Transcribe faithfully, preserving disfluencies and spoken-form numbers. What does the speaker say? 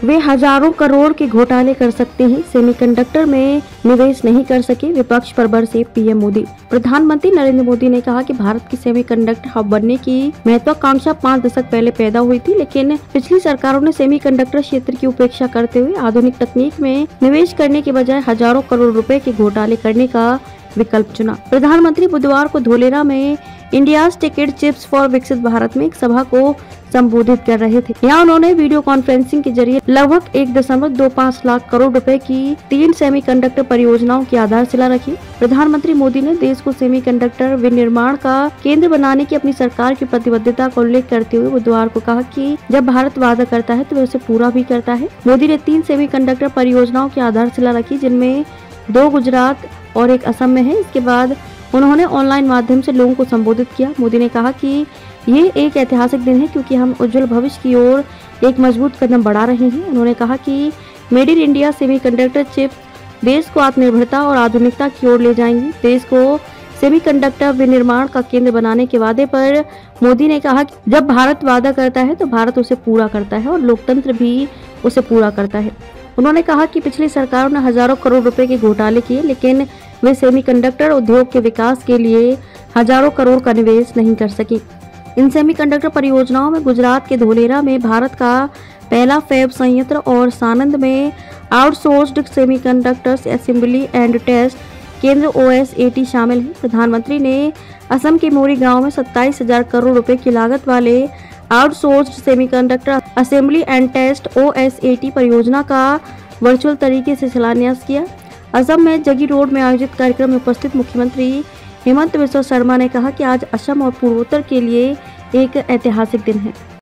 वे हजारों करोड़ के घोटाले कर सकते हैं, सेमीकंडक्टर में निवेश नहीं कर सके, विपक्ष पर बरसे पीएम मोदी। प्रधानमंत्री नरेंद्र मोदी ने कहा कि भारत की सेमीकंडक्टर हब बनने की महत्वाकांक्षा पाँच दशक पहले पैदा हुई थी, लेकिन पिछली सरकारों ने सेमीकंडक्टर क्षेत्र की उपेक्षा करते हुए आधुनिक तकनीक में निवेश करने के बजाय हजारों करोड़ रुपए के घोटाले करने का विकल्प चुना। प्रधानमंत्री बुधवार को धोलेरा में इंडियाज टिकट चिप्स फॉर विकसित भारत में एक सभा को संबोधित कर रहे थे। यहाँ उन्होंने वीडियो कॉन्फ्रेंसिंग के जरिए लगभग एक दशमलव दो पाँच लाख करोड़ रुपए की तीन सेमीकंडक्टर परियोजनाओं की आधारशिला रखी। प्रधानमंत्री मोदी ने देश को सेमीकंडक्टर विनिर्माण का केंद्र बनाने की अपनी सरकार की प्रतिबद्धता का उल्लेख करते हुए बुधवार को कहा कि जब भारत वादा करता है तो वह उसे पूरा भी करता है। मोदी ने तीन सेमीकंडक्टर परियोजनाओं की आधारशिला रखी, जिनमें दो गुजरात और एक असम में है। इसके बाद उन्होंने ऑनलाइन माध्यम से लोगों को संबोधित किया। मोदी ने कहा कि ये एक ऐतिहासिक दिन है क्योंकि हम उज्जवल भविष्य की ओर एक मजबूत कदम बढ़ा रहे हैं। उन्होंने कहा कि made in India semiconductor chip देश को आत्मनिर्भरता और आधुनिकता की ओर ले जाएंगी। देश को सेमीकंडक्टर विनिर्माण का केंद्र बनाने के वादे पर मोदी ने कहा कि जब भारत वादा करता है तो भारत उसे पूरा करता है और लोकतंत्र भी उसे पूरा करता है। उन्होंने कहा कि पिछली सरकारों ने हजारों करोड़ रुपए के घोटाले किए, लेकिन वे सेमीकंडक्टर उद्योग के विकास के लिए हजारों करोड़ का निवेश नहीं कर सकी। इन सेमीकंडक्टर परियोजनाओं में गुजरात के धोलेरा में भारत का पहला फैब संयंत्र और सानंद में outsourced semiconductors assembly and test केंद्र ओ एस ए टी शामिल है। प्रधानमंत्री ने असम के मोरी गांव में सत्ताईस हजार करोड़ रुपए की लागत वाले outsourced semiconductor assembly and test O S A T परियोजना का वर्चुअल तरीके से शिलान्यास किया। असम में जगी रोड में आयोजित कार्यक्रम में उपस्थित मुख्यमंत्री हेमंत बिस्वा शर्मा ने कहा कि आज असम और पूर्वोत्तर के लिए एक ऐतिहासिक दिन है।